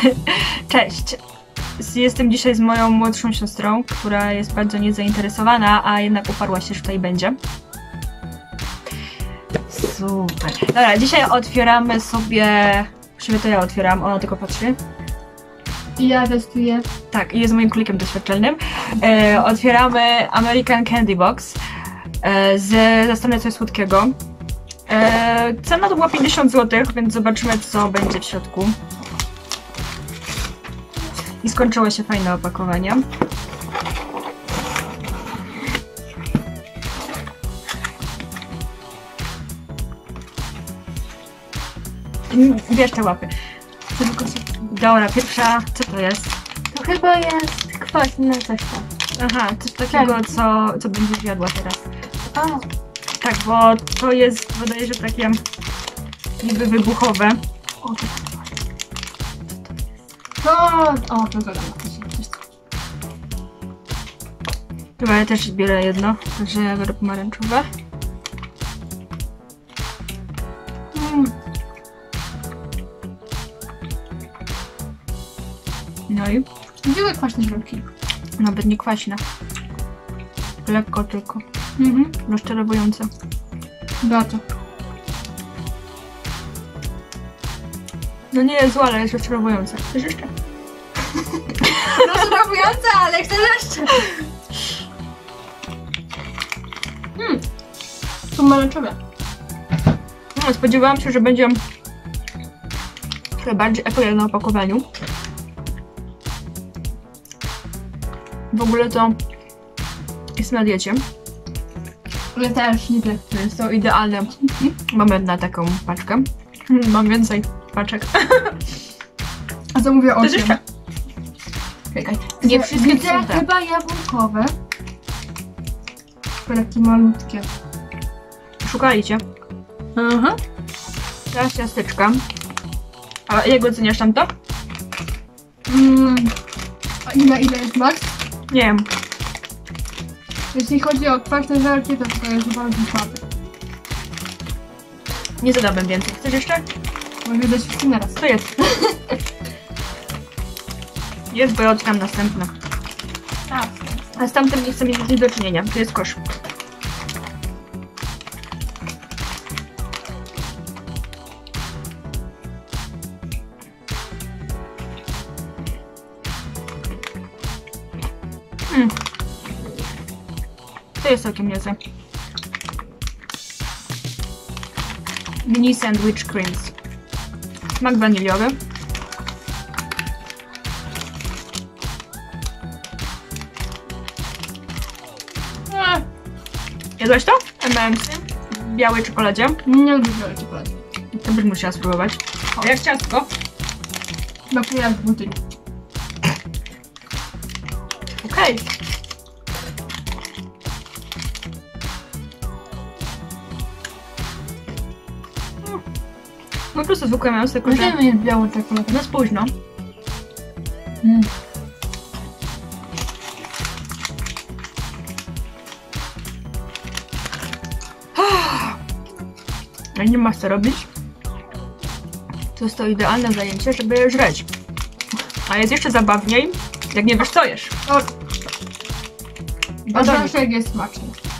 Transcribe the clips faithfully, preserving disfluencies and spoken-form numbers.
Cześć! Jestem dzisiaj z moją młodszą siostrą, która jest bardzo niezainteresowana, a jednak uparła się, że tutaj będzie. Super. Dobra, dzisiaj otwieramy sobie... Właściwie to ja otwieram, ona tylko patrzy. I ja testuję. Tak, i jest moim klikiem doświadczalnym. E, otwieramy American Candy Box e, z Zastanę coś słodkiego. E, cena to była pięćdziesiąt złotych, więc zobaczymy, co będzie w środku. I skończyło się fajne opakowanie. Bierz te łapy. Dobra, pierwsza, co to jest? To chyba jest kwaśne coś tam. Aha, coś takiego, co, co będziesz jadła teraz. O. Tak, bo to jest, wydaje się, takie niby wybuchowe. O, to To... O, to zadam. Chyba ja też biorę jedno, także ja biorę pomarańczowe. Mm. No i? Gdzie kwaśne żelki? Nawet nie kwaśne. Lekko tylko. Mhm. Rozczarowujące. Bardzo. No nie jest złe, ale jest rozczarowujące. Chcesz jeszcze? Rozczarowujące, ale chcę jeszcze. Hmm. Pomarańczowe. No, spodziewałam się, że będzie trochę bardziej eko jak na opakowaniu. W ogóle to jest na diecie. Ale też nie tyle. Więc to idealne. Mamy na taką paczkę. Mam więcej paczek. A co mówię o To jeszcze. Czekaj. Nie wszystkie Widzę są te. chyba jabłkowe. Takie malutkie. Szukajcie. Aha. Teraz ciasteczka. A jak oceniasz tamto? Mm. A i na ile jest max? Nie wiem. Jeśli chodzi o kwaśne żelki, to to jest bardzo słaby. Nie zadałbym więcej. Chcesz jeszcze? Może dać wszystkim na raz. To jest. Jest, bo ja otwieram następne. Tak. A z tamtym nie chcę mieć nic do czynienia. To jest kosz. Hmm. To jest całkiem niezłe. Mini sandwich creams. Smak waniliowy. A, Jadłaś to? M and M's w białej czekoladzie. nie lubię czekolady. To byś musiała spróbować. A jak ciastko? Smakuje jak budyń. Okej. No po prostu zwykłe mięso, tylko że... Możemy mieć białą czekoladę. No spójrz, no. Mm. Jak nie masz co robić, to jest to idealne zajęcie, żeby je żreć. A jest jeszcze zabawniej, jak nie wiesz co jesz. O, Batonik. Orzeszek jest smaczny.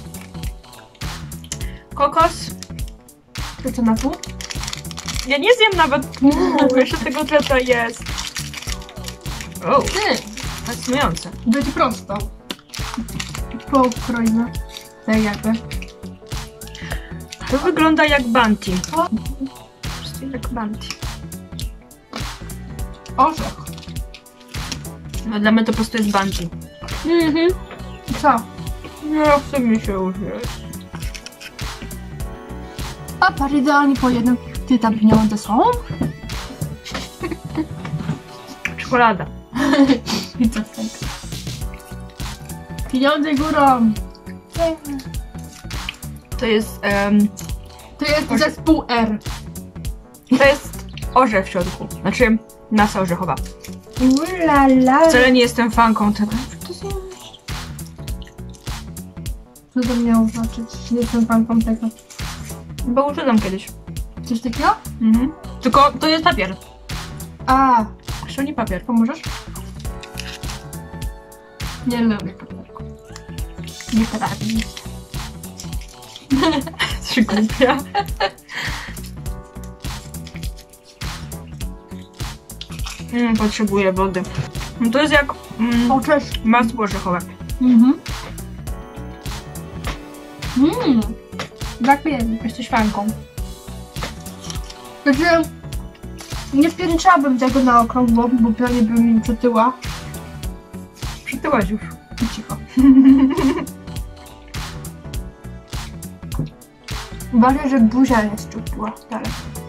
Kokos. To co na pół? Ja nie zjem nawet pół, jeszcze tego tyle to jest. O, Ty, fascynujące. będzie prosto. Pokroimy. Tak jakby. To wygląda jak Bounty. O, Po prostu jak Bounty. orzech. No dla mnie to po prostu jest Bounty. Mhm. Co? No, chce mi się już jeść. A par idealnie po jednym. Ty, tam pieniądze są? Czekolada. I co z tego? Pieniądze górą. To jest, um, To jest zespół R. to jest orzech w środku. Znaczy masa orzechowa. Ulala. Wcale nie jestem fanką tego. Co to miało znaczyć? Nie jestem fanką tego. Bo używam kiedyś. Coś takiego? Mhm. Tylko to jest papier. A, Ściągnij papier. Pomożesz? Nie lubię papierku. Nie potrafię. Trzy głupia. Mm, potrzebuję wody. No to jest jak mm, O, cześć. masło orzechowe. Mhm. Mmm. Brakuje mi. Jesteś fanką. Znaczy, nie pierniczałabym tego na okrągło, bo pewnie by mi przytyła. Przytyłaś już. Cicho. Uważaj, że buzia jest szczupła. Dalej.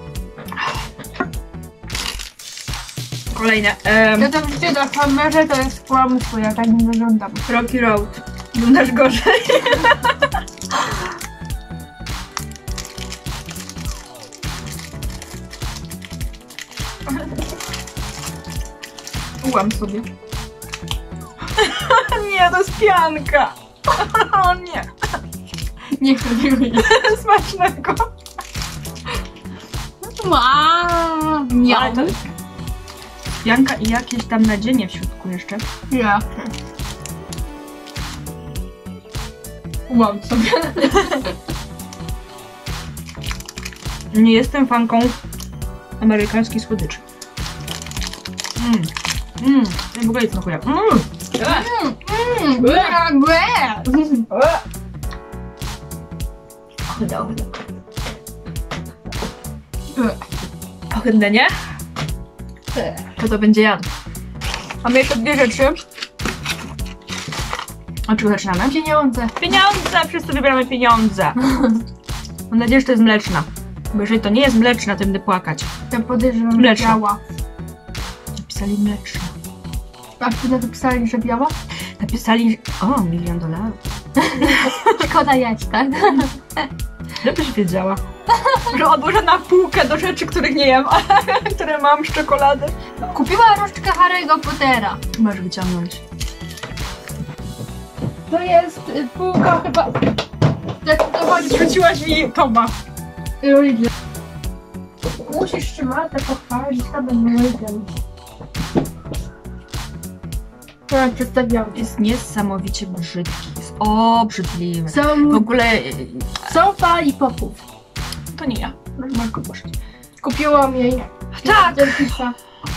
Kolejne. Um, Ja to widzicie na kamerze, to jest kłamstwo, ja tak nie wyglądam. Rocky Road. Wyglądasz gorzej. Ułam sobie. Nie, to jest pianka. O nie. Nie chcę tego jeść. Smacznego. Wow, Ale to jest pianka i jakieś tam nadzienie w środku jeszcze. Ja. Ułam sobie. Nie jestem fanką amerykańskich słodyczy. Mmm. Mmm. Ja w ogóle nic smakuje. Mmm. Mmm, ble, ble. Ochydne, ochydne. Ohydne, nie? To to będzie jadł. Mamy jeszcze dwie rzeczy. Od czego zaczynamy? Pieniądze. Pieniądze! Wszyscy wybieramy pieniądze. Mam nadzieję, że to jest mleczna. Bo jeżeli to nie jest mleczna, to będę płakać. Ja podejrzewam, Mleczna. że biała. Napisali mleczna. A wtedy napisali, że biała? Napisali, o, milion dolarów. Szkoda jeść, tak? Żebyś wiedziała. Że odłożę na półkę do rzeczy, których nie jem, które mam z czekolady. Kupiła różdżkę Harry'ego Pottera. Masz wyciągnąć. To jest y, półka chyba... Jak to chodzi? Zwróciłaś mi Toma. Ludzie. Musisz trzymać, tak pochwalić, to będę ludziom. To jak przedstawiam. Jest niesamowicie brzydki. Jest obrzydliwy. Są, W ogóle są fali popów. to nie ja. Masz go poszedł. Kupiłam jej. Tak! Derpisa.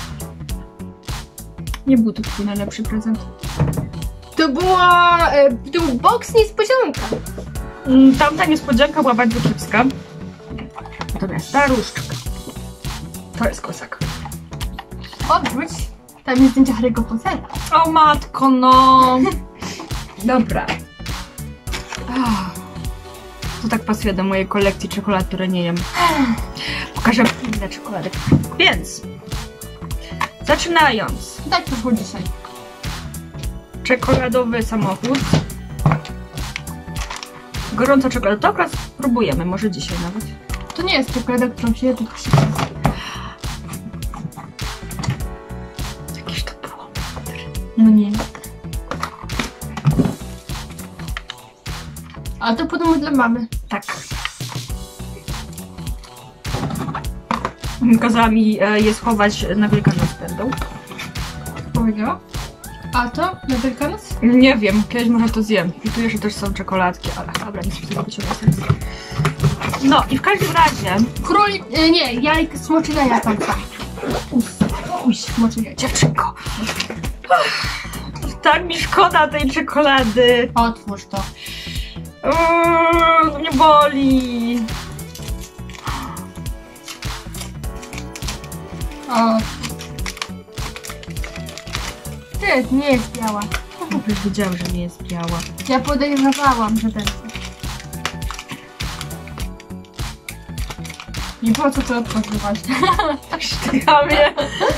Nie był to twój najlepszy prezent. To była... Y, to był boks niespodzianka. Mm, Tamta niespodzianka była bardzo kiepska. Natomiast ta różdżka to jest kozak. Odwróć. Tam jest zdjęcie Harry'ego Pottera. O matko, no! Dobra. Ach. To tak pasuje do mojej kolekcji czekolad, które nie jem. Pokażę inne czekolady. Więc zaczynając. Tak to było dzisiaj. Czekoladowy samochód. Gorąca czekolada. To akurat spróbujemy, może dzisiaj nawet. To nie jest czekolada, którą się je, tylko się... Jakieś to było. No nie. A to podobno dla mamy. Tak. Kazała mi e, je schować na Wielkanoc będą. Powiedziała? A to? Na Wielkanoc? Nie wiem, kiedyś może to zjem. I tu jeszcze też są czekoladki, ale dobra, nic z tego wyciągnę sens. No i w każdym razie... Królik... E, nie, jajka, smoczy jaja tam. Uj, smoczy jaja. Dziewczynko! Tak mi szkoda tej czekolady. Otwórz to. Uuu, mnie boli. O. Ty, nie jest biała. Już wiedziałam, że nie jest biała. Ja podejrzewałam, że będzie. I po co to otworzyłaś? Sztygamie.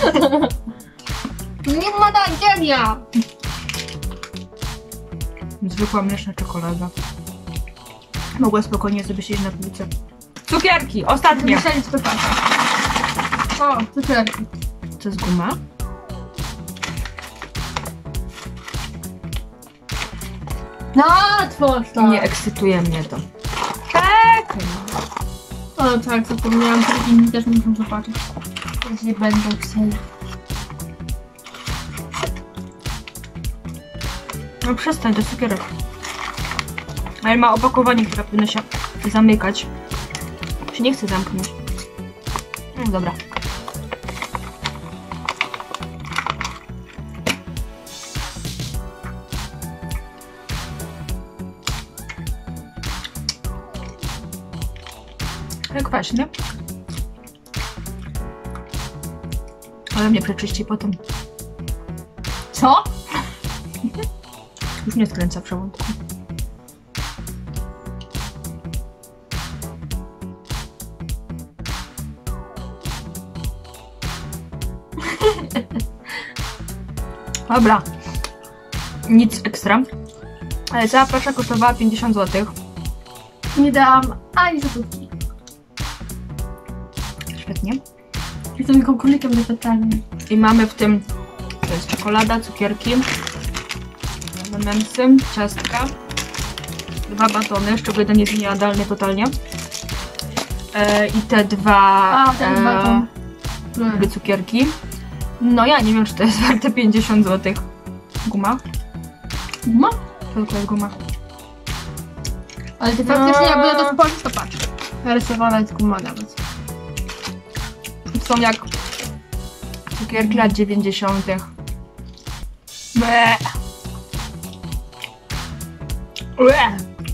Nie ma nadzieja! Zwykła mleczna czekolada. Mogła spokojnie sobie siedzieć na półce. Cukierki, ostatnie. Myśleli, co to tak. O, cukierki. To jest guma? No, otwórz to! Nie ekscytuje mnie to. Tak! O, tak, zapomniałam, że inni też muszą zobaczyć. Jeśli będą chcieli. No przestań, to jest cukierek. Ale ma opakowanie, które powinno się zamykać. Się nie chce zamknąć. No dobra. Jak kwaśny. Ale mnie przeczyści potem. Co? Już nie skręca w żołądku. Dobra. Nic ekstra. Ale cała pasza kosztowała pięćdziesiąt złotych. Nie dałam ani złotówki. Świetnie. Jestem tylko królikiem doświadczalnym. I mamy w tym, to jest czekolada, cukierki, memsy, ciastka, dwa batony, z czego jeden jest niejadalny totalnie. E, I te dwa A, ten e, baton. jakby cukierki. No ja nie wiem, czy to jest warte pięćdziesiąt złotych. Guma? Guma? To jest guma. Ale ty faktycznie jakby na to spojrzysz, to patrz. Narysowana jest guma nawet. Są jak cukierki lat dziewięćdziesiątych. Ble. Ble.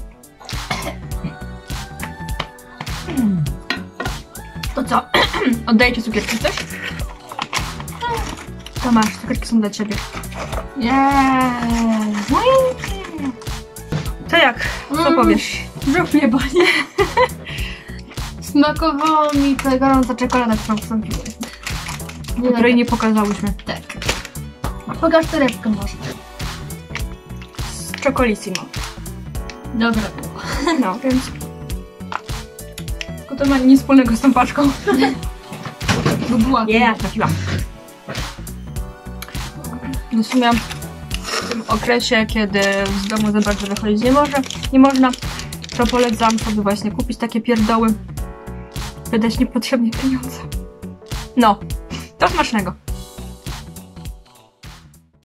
To co? Oddaję ci cukierki też? To masz, cukierki są dla ciebie. Jeee. To jak? Co Mm. powiesz? Brzuch mnie boli. Smakowała mi ta gorąca czekolada, którą wstąpiłeś. Nie Której nie pokazałyśmy. Tak. Pokaż torebkę może. Z Chocolissimo. Dobra. No, więc... Tylko to ma nic wspólnego z tą paczką. Bo była. Nie, yeah, trafiłam. No w sumie w tym okresie, kiedy z domu za bardzo wychodzić nie może, nie można, to polecam sobie właśnie kupić takie pierdoły, wydać niepotrzebnie pieniądze. No, to smacznego.